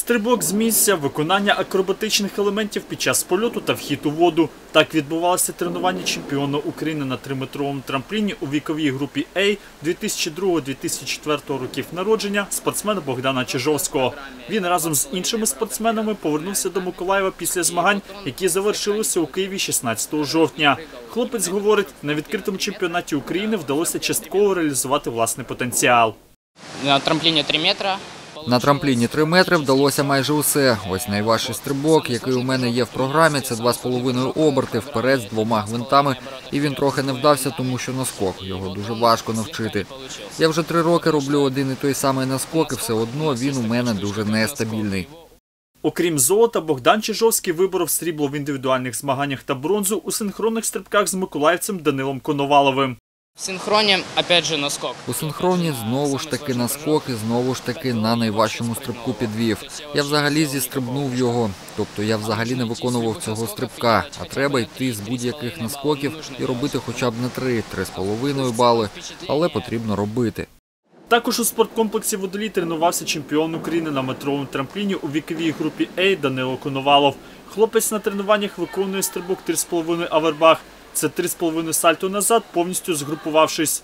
Стрибок з місця, виконання акробатичних елементів під час польоту та вхід у воду. Так відбувалося тренування чемпіона України на 3-метровому трампліні у віковій групі А 2002-2004 років народження спортсмена Богдана Чижовського. Він разом з іншими спортсменами повернувся до Миколаєва після змагань, які завершилися у Києві 16 жовтня. Хлопець говорить, на відкритому чемпіонаті України вдалося частково реалізувати власний потенціал. На трампліні 3 метри. На трампліні 3 метри вдалося майже усе. Ось найважчий стрибок, який у мене є в програмі, це 2,5 оберти вперед з 2 гвинтами. І він трохи не вдався, тому що наскок. Його дуже важко навчити. Я вже 3 роки роблю один і той самий наскок, і все одно він у мене дуже нестабільний. Окрім золота, Богдан Чижовський виборов срібло в індивідуальних змаганнях та бронзу у синхронних стрибках з миколаївцем Данилом Коноваловим. В синхроні, опять же, наскок. У синхроні знову ж таки наскок і знову ж таки на найважчому стрибку підвів. Я взагалі зістрибнув його, тобто я взагалі не виконував цього стрибка. А треба йти з будь-яких наскоків і робити хоча б на 3-3,5 бали, але потрібно робити. Також у спорткомплексі «Водолій» тренувався чемпіон України на метровому трампліні у віковій групі А Данило Коновалов. Хлопець на тренуваннях виконує стрибок 3,5 авербах. Це 3,5 сальто назад, повністю згрупувавшись.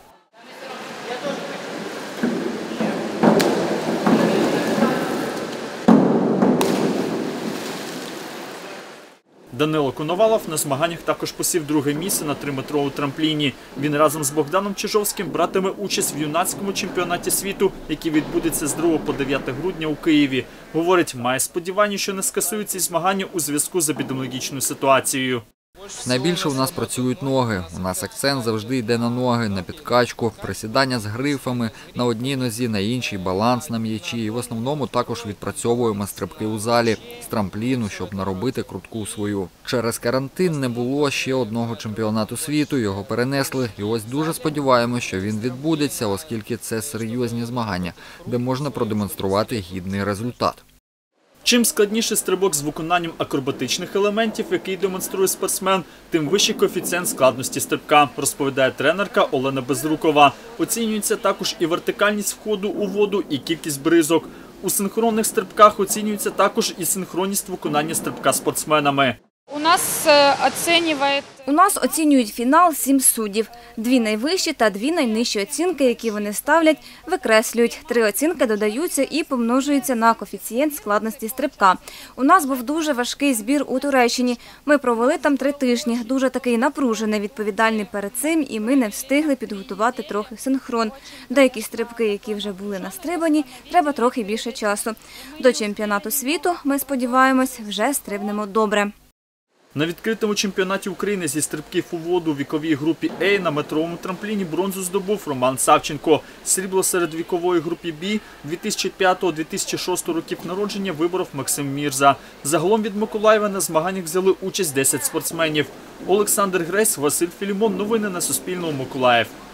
Данило Коновалов на змаганнях також посів друге місце на 3-метровому трампліні. Він разом з Богданом Чижовським братиме участь в юнацькому чемпіонаті світу, який відбудеться з 2 по 9 грудня у Києві. Говорить, має сподівання, що не скасують ці змагання у зв'язку з епідеміологічною ситуацією. Найбільше у нас працюють ноги. У нас акцент завжди йде на ноги, на підкачку, присідання з грифами, на одній нозі, на іншій, баланс на м'ячі. І в основному також відпрацьовуємо стрибки у залі з трампліну, щоб наробити крутку свою. Через карантин не було ще одного чемпіонату світу, його перенесли. І ось дуже сподіваємося, що він відбудеться, оскільки це серйозні змагання, де можна продемонструвати гідний результат. Чим складніший стрибок з виконанням акробатичних елементів, який демонструє спортсмен, тим вищий коефіцієнт складності стрибка, розповідає тренерка Олена Безрукова. Оцінюється також і вертикальність входу у воду, і кількість бризок. У синхронних стрибках оцінюється також і синхронність виконання стрибка спортсменами. У нас оцінюють фінал 7 суддів. 2 найвищі та 2 найнижчі оцінки, які вони ставлять, викреслюють. 3 оцінки додаються і помножуються на коефіцієнт складності стрибка. У нас був дуже важкий збір у Туреччині. Ми провели там 3 тижні. Дуже такий напружений, відповідальний перед цим, і ми не встигли підготувати трохи синхрон. Деякі стрибки, які вже були настрибані, треба трохи більше часу. До чемпіонату світу, ми сподіваємось, вже стрибнемо добре. На відкритому чемпіонаті України зі стрибків у воду у віковій групі А на метровому трампліні бронзу здобув Роман Савченко. Срібло серед вікової групи Б 2005-2006 років народження виборов Максим Мірза. Загалом від Миколаєва на змаганнях взяли участь 10 спортсменів. Олександр Гресь, Василь Філімон. Новини на Суспільному. Миколаїв.